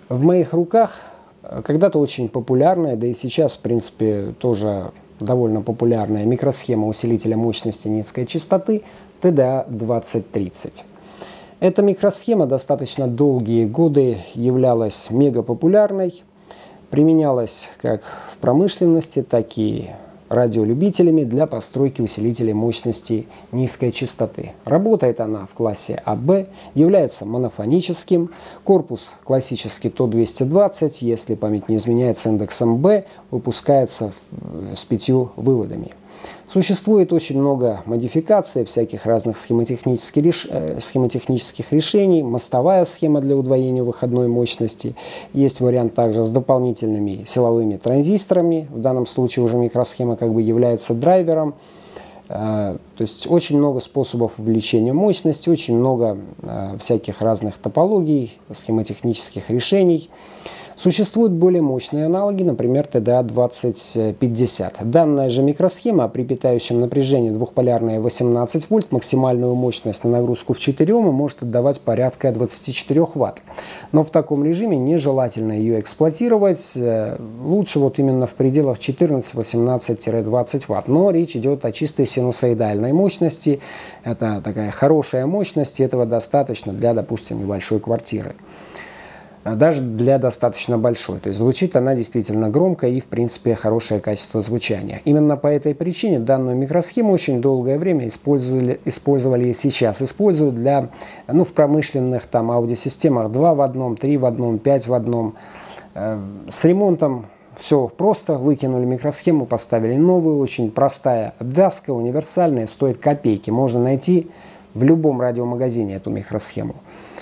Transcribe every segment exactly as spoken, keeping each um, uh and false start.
В моих руках когда-то очень популярная, да и сейчас, в принципе, тоже довольно популярная микросхема усилителя мощности низкой частоты тэ дэ а двадцать тридцать. Эта микросхема достаточно долгие годы являлась мегапопулярной, применялась как в промышленности, так и радиолюбителями для постройки усилителей мощности низкой частоты. Работает она в классе а бэ, является монофоническим, корпус классический то двести двадцать, если память не изменяет, с индексом бэ, выпускается с пятью выводами. Существует очень много модификаций, всяких разных схемотехнических, реш... схемотехнических решений, мостовая схема для удвоения выходной мощности. Есть вариант также с дополнительными силовыми транзисторами. В данном случае уже микросхема как бы является драйвером. То есть очень много способов увеличения мощности, очень много всяких разных топологий, схемотехнических решений. Существуют более мощные аналоги, например, тэ дэ а двадцать пятьдесят. Данная же микросхема при питающем напряжении двухполярное восемнадцать вольт, максимальную мощность на нагрузку в четыре Ома может отдавать порядка двадцати четырёх ватт. Но в таком режиме нежелательно ее эксплуатировать. Лучше вот именно в пределах четырнадцать-восемнадцать-двадцать ватт. Но речь идет о чистой синусоидальной мощности. Это такая хорошая мощность, и этого достаточно для, допустим, небольшой квартиры. Даже для достаточно большой. То есть звучит она действительно громко и, в принципе, хорошее качество звучания. Именно по этой причине данную микросхему очень долгое время использовали, использовали и сейчас используют для, ну, в промышленных там аудиосистемах два в одном, три в одном, пять в одном. С ремонтом все просто. Выкинули микросхему, поставили новую. Очень простая обвязка, универсальная, стоит копейки. Можно найти в любом радиомагазине эту микросхему.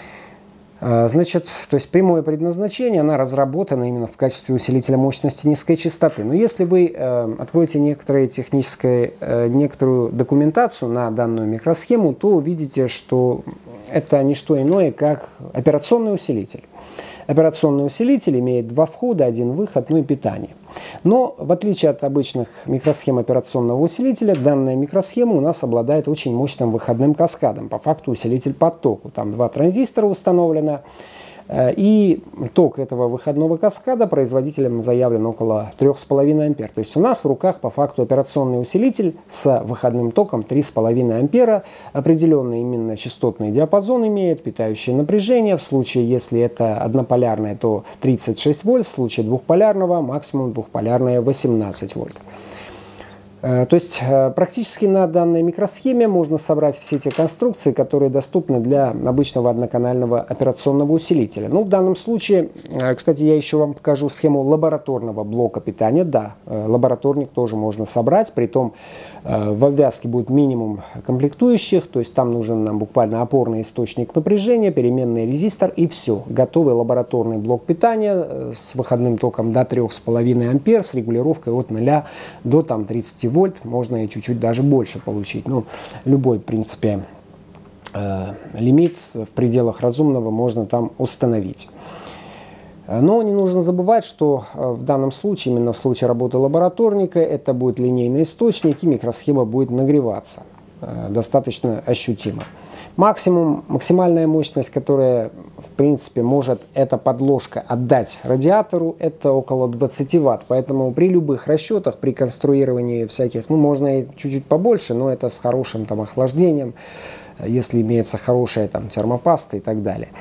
Значит, то есть прямое предназначение, она разработана именно в качестве усилителя мощности низкой частоты. Но если вы э, откроете некоторые технические, э, некоторую документацию на данную микросхему, то увидите, что это не что иное, как операционный усилитель. Операционный усилитель имеет два входа, один выход, ну и питание. Но в отличие от обычных микросхем операционного усилителя, данная микросхема у нас обладает очень мощным выходным каскадом. По факту усилитель по току. Там два транзистора установлено. И ток этого выходного каскада производителем заявлен около трёх с половиной ампер. То есть у нас в руках по факту операционный усилитель с выходным током три с половиной ампера. Определенный именно частотный диапазон имеет, питающее напряжение. В случае, если это однополярное, то тридцать шесть вольт. В случае двухполярного максимум двухполярное восемнадцать вольт. То есть практически на данной микросхеме можно собрать все те конструкции, которые доступны для обычного одноканального операционного усилителя. Ну, в данном случае, кстати, я еще вам покажу схему лабораторного блока питания. Да, лабораторник тоже можно собрать, притом в обвязке будет минимум комплектующих, то есть там нужен нам буквально опорный источник напряжения, переменный резистор и все. Готовый лабораторный блок питания с выходным током до трёх с половиной ампер, с регулировкой от нуля до там тридцати вольт, можно и чуть-чуть даже больше получить. Ну, любой, в принципе, э, лимит в пределах разумного можно там установить. Но не нужно забывать, что в данном случае, именно в случае работы лабораторника, это будет линейный источник, и микросхема будет нагреваться э, достаточно ощутимо. Максимум, максимальная мощность, которая, в принципе, может эта подложка отдать радиатору, это около двадцати ватт. Поэтому при любых расчетах, при конструировании всяких, ну, можно и чуть-чуть побольше, но это с хорошим там охлаждением, если имеется хорошая там термопаста и так далее.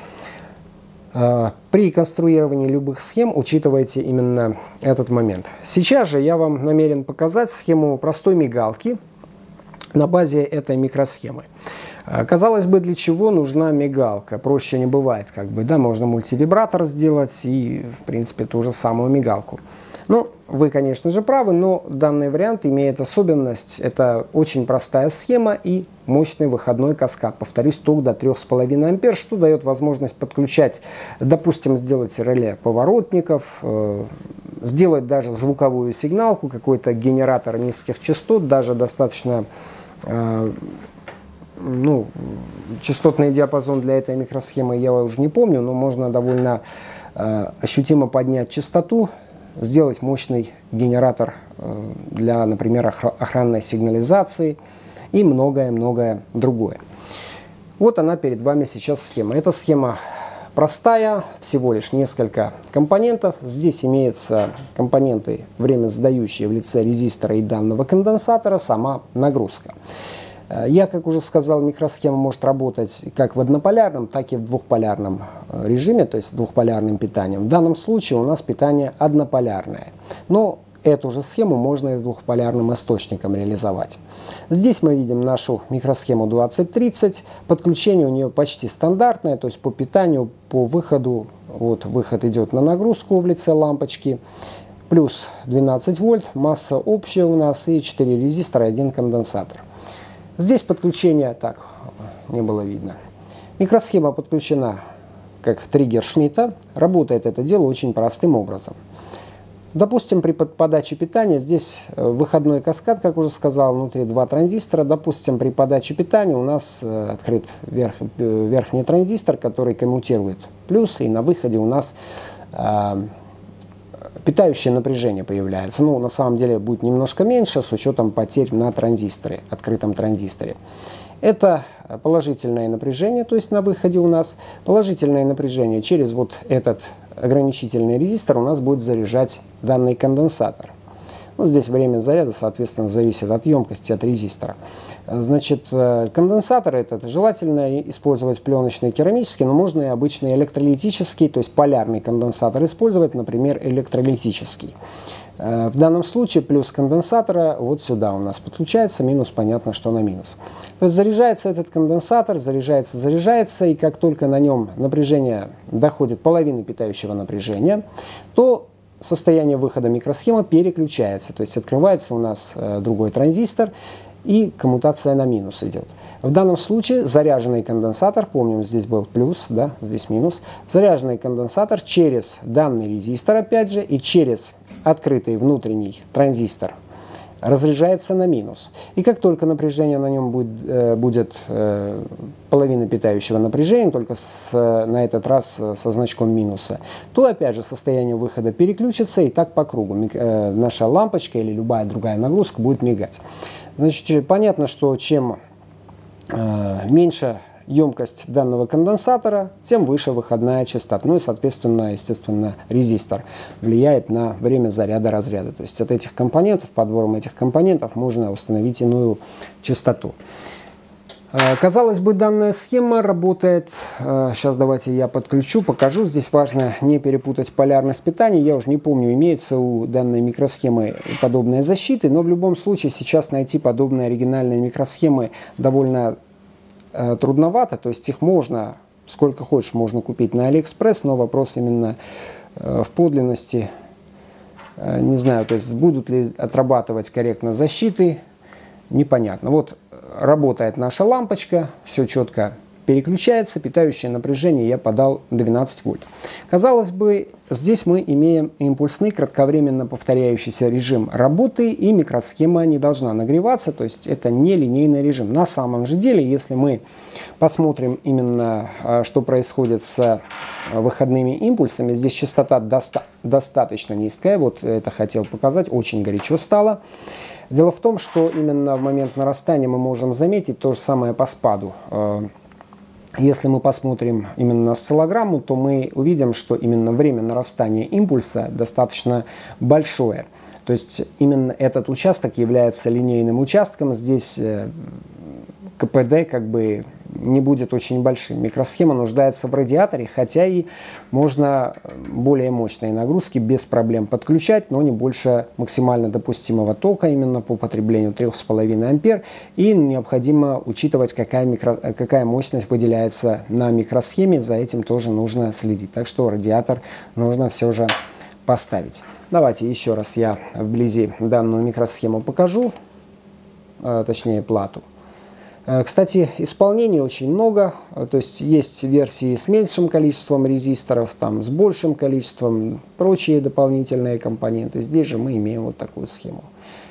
При конструировании любых схем учитывайте именно этот момент. Сейчас же я вам намерен показать схему простой мигалки на базе этой микросхемы. Казалось бы, для чего нужна мигалка? Проще не бывает, как бы, да, можно мультивибратор сделать и, в принципе, ту же самую мигалку. Ну, вы, конечно же, правы, но данный вариант имеет особенность. Это очень простая схема и мощный выходной каскад. Повторюсь, ток до трёх с половиной ампер, что дает возможность подключать, допустим, сделать реле поворотников, э, сделать даже звуковую сигналку, какой-то генератор низких частот, даже достаточно... Э, Ну, частотный диапазон для этой микросхемы я уже не помню, но можно довольно э, ощутимо поднять частоту, сделать мощный генератор э, для, например, охр охранной сигнализации и многое-многое другое. Вот она перед вами сейчас схема. Эта схема простая, всего лишь несколько компонентов. Здесь имеются компоненты времясдающие в лице резистора и данного конденсатора, сама нагрузка. Я, как уже сказал, микросхема может работать как в однополярном, так и в двухполярном режиме, то есть с двухполярным питанием. В данном случае у нас питание однополярное. Но эту же схему можно и с двухполярным источником реализовать. Здесь мы видим нашу микросхему двадцать тридцать. Подключение у нее почти стандартное, то есть по питанию, по выходу. Вот выход идет на нагрузку в лице лампочки. Плюс двенадцать вольт, масса общая у нас и четыре резистора, один конденсатор. Здесь подключение, так, не было видно. Микросхема подключена как триггер Шмидта. Работает это дело очень простым образом. Допустим, при подаче питания здесь выходной каскад, как уже сказал, внутри два транзистора. Допустим, при подаче питания у нас открыт верх, верхний транзистор, который коммутирует плюс, и на выходе у нас э, питающее напряжение появляется. Ну, на самом деле будет немножко меньше с учетом потерь на транзисторе, открытом транзисторе. Это положительное напряжение, то есть на выходе у нас положительное напряжение через вот этот ограничительный резистор у нас будет заряжать данный конденсатор. Ну, здесь время заряда, соответственно, зависит от емкости, от резистора. Значит, конденсатор этот желательно использовать пленочный, керамический, но можно и обычный электролитический, то есть полярный конденсатор использовать, например, электролитический. В данном случае плюс конденсатора вот сюда у нас подключается, минус понятно, что на минус. То есть заряжается этот конденсатор, заряжается, заряжается, и как только на нем напряжение доходит половины питающего напряжения, то состояние выхода микросхемы переключается, то есть открывается у нас другой транзистор, и коммутация на минус идет. В данном случае заряженный конденсатор, помним, здесь был плюс, да, здесь минус, заряженный конденсатор через данный резистор, опять же, и через открытый внутренний транзистор разряжается на минус. И как только напряжение на нем будет, э, будет э, половина питающего напряжения, только с, на этот раз со значком минуса, то опять же состояние выхода переключится, и так по кругу. Э, наша лампочка или любая другая нагрузка будет мигать. Значит, понятно, что чем э, меньше емкость данного конденсатора, тем выше выходная частота. Ну и, соответственно, естественно, резистор влияет на время заряда разряда. То есть от этих компонентов, подбором этих компонентов можно установить иную частоту. Казалось бы, данная схема работает. Сейчас давайте я подключу, покажу. Здесь важно не перепутать полярность питания. Я уже не помню, имеется у данной микросхемы подобная защита, но в любом случае сейчас найти подобные оригинальные микросхемы довольно трудновато, то есть их можно, сколько хочешь, можно купить на Алиэкспресс, но вопрос именно в подлинности, не знаю, то есть будут ли отрабатывать корректно защиты, непонятно. Вот работает наша лампочка, все четко переключается, питающее напряжение я подал двенадцать вольт. Казалось бы, здесь мы имеем импульсный кратковременно повторяющийся режим работы, и микросхема не должна нагреваться, то есть это не линейный режим. На самом же деле, если мы посмотрим именно, что происходит с выходными импульсами, здесь частота доста- достаточно низкая, вот это хотел показать, очень горячо стало. Дело в том, что именно в момент нарастания мы можем заметить то же самое по спаду. Если мы посмотрим именно на осциллограмму, то мы увидим, что именно время нарастания импульса достаточно большое. То есть именно этот участок является линейным участком. Здесь КПД как бы не будет очень большим. Микросхема нуждается в радиаторе, хотя и можно более мощные нагрузки без проблем подключать, но не больше максимально допустимого тока именно по потреблению три с половиной ампер. И необходимо учитывать, какая, микро, какая мощность выделяется на микросхеме. За этим тоже нужно следить. Так что радиатор нужно все же поставить. Давайте еще раз я вблизи данную микросхему покажу, точнее плату. Кстати, исполнений очень много, то есть есть версии с меньшим количеством резисторов, там с большим количеством, прочие дополнительные компоненты. Здесь же мы имеем вот такую схему.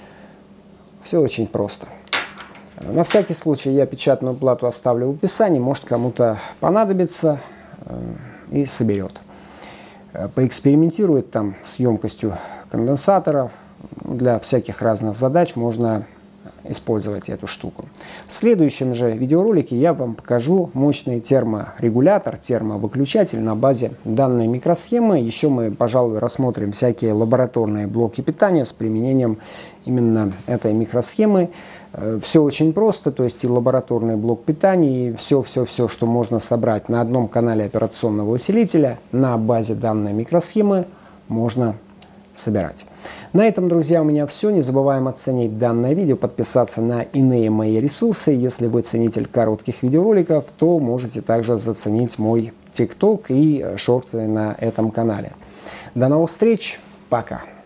Все очень просто. На всякий случай я печатную плату оставлю в описании, может кому-то понадобится и соберет. Поэкспериментирует там с емкостью конденсаторов. Для всяких разных задач можно использовать эту штуку. В следующем же видеоролике я вам покажу мощный терморегулятор, термовыключатель на базе данной микросхемы. Еще мы, пожалуй, рассмотрим всякие лабораторные блоки питания с применением именно этой микросхемы. Все очень просто, то есть и лабораторный блок питания, и все-все-все, что можно собрать на одном канале операционного усилителя на базе данной микросхемы, можно собирать. На этом, друзья, у меня все. Не забываем оценить данное видео, подписаться на иные мои ресурсы. Если вы ценитель коротких видеороликов, то можете также заценить мой ТикТок и шорты на этом канале. До новых встреч. Пока.